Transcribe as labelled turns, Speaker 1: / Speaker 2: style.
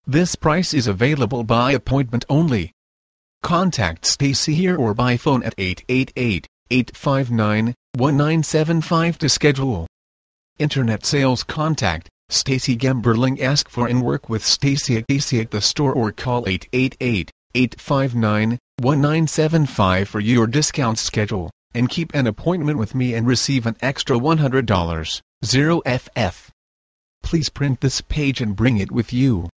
Speaker 1: This price is available by appointment only. Contact Stacy here or by phone at 888-859-1975 to schedule. Internet sales contact Stacy Gemberling. Ask for and work with Stacy at the store or call 888-859-1975 for your discount schedule, and keep an appointment with me and receive an extra $100. 0FF. Please print this page and bring it with you.